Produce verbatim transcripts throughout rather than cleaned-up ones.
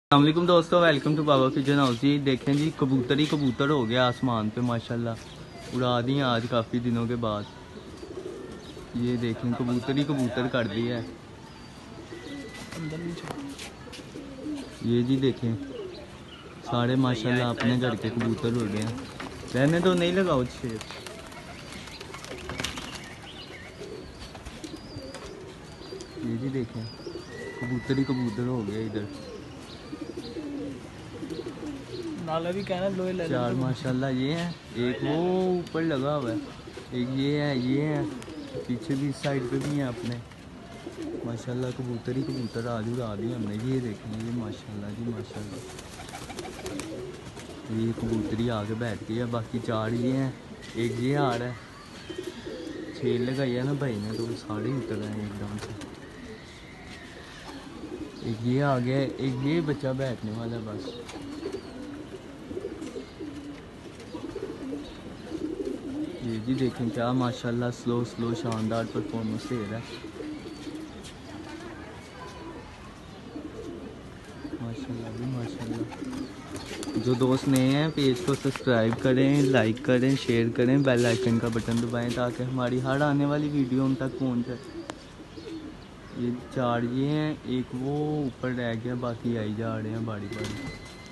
अस्सलामुअलैकुम दोस्तों, welcome to Baba kitchen house. जी देखें जी, कबूतर ही कबूतर हो गया आसमान पे माशाल्लाह। उड़ा दी आज काफ़ी दिनों के बाद। ये देखें कबूतर ही कबूतर कर दिया है। ये जी देखें सारे माशाल्लाह अपने घर के कबूतर उड़ गए हैं। रहने तो नहीं लगाओ शेर। ये जी देखें कबूतर ही कबूतर हो गया इधर। नाला भी कहना लोहे ले चार माशाल्लाह ये है, एक वो ऊपर लगा हुआ है, एक ये है, ये है पीछे भी, इस साइड पे भी है अपने माशाल्लाह। कबूतर ही कबूतर आज उड़ा दिए हमने। ये देखें ये माशाल्लाह जी माशाल्लाह। ये कबूतरी आके बैठ गई है। बाकी चार ये हैं, एक ये आ रहा है। छेल लगाई है ना भाई ने तो सारे ही उतर रहे हैं एकदम से। एक ये आ गया, एक ये बच्चा बैठने वाला बस। ये जी देखें क्या माशाल्लाह स्लो स्लो शानदार परफॉर्मेंस दे रहा है माशाल्लाह भी माशाल्लाह। जो दोस्त नए हैं पेज को सब्सक्राइब करें, लाइक करें, शेयर करें, बेल आइकन का बटन दबाएं ताकि हमारी हर आने वाली वीडियो हम तक पहुंच जाए। ये चार ये हैं, एक वो ऊपर रह गया, बाकी आई जा रहे हैं बारी बारी।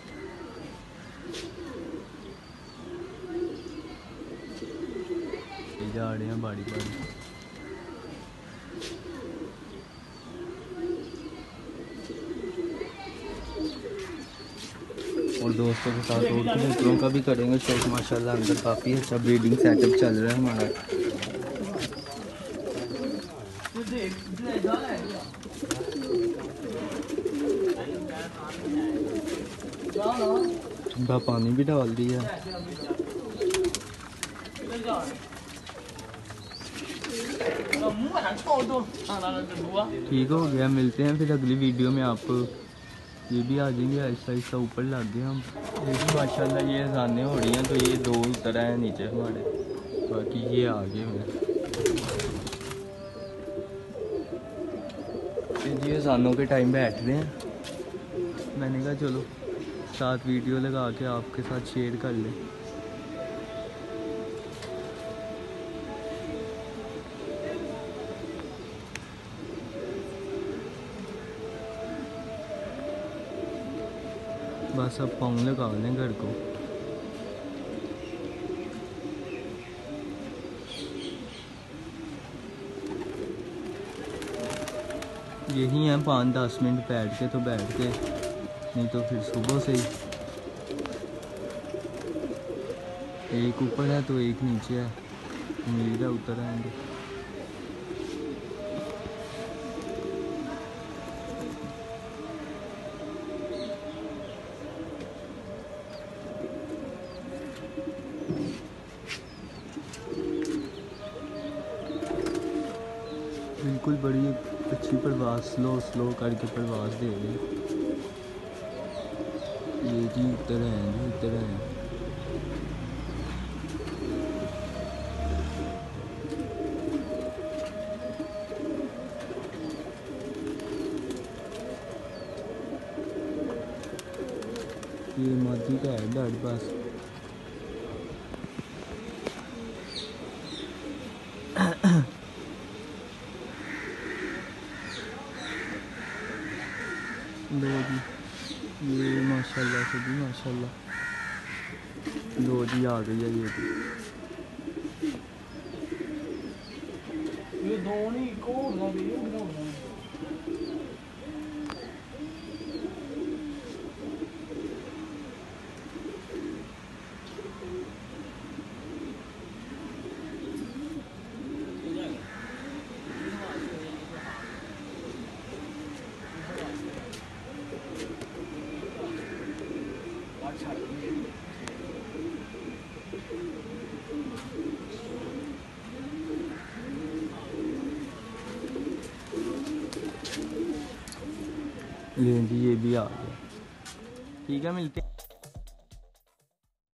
जा रहे हैं बारी बारी। और दोस्तों के साथ और कबूतरों का भी करेंगे शौक माशाल्लाह। अंदर काफ़ी अच्छा ब्रीडिंग सेटअप चल रहा है हमारा। ठंडा पानी भी डाल दिया। ठीक हो गया, मिलते हैं फिर अगली वीडियो में। आपको ये भी आ जाएंगे आहिस्ता आहिस्ता ऊपर लग गए हम। ये भी माशाल्लाह ये अजानें हो रही हैं तो ये दो उतर हैं नीचे हमारे, बाकी ये आ गए हुए हैं। जी अजानों के टाइम बैठ रहे हैं। मैंने कहा चलो साथ वीडियो लगा के आपके साथ शेयर कर लें। बस अब पाँव लगा लें घर को। यही है पाँच दस मिनट बैठ के तो बैठ के, नहीं तो फिर सुबह से ही। एक ऊपर है तो एक नीचे है, उम्मीद है उतर आएंगे। बिल्कुल बड़ी अच्छी परवाज, स्लो स्लो करके परवाज दे रहे हैं। ये जी उतर हैं जी उतर हैं। ये मादी का है डर बस। लो जी ये माशाल्लाह से भी माशाल्लाह। लो जी आ गई है ये भी। ये दो नहीं को ना भी ना। ये जी ये भी आ गया। ठीक है मिलते हैं।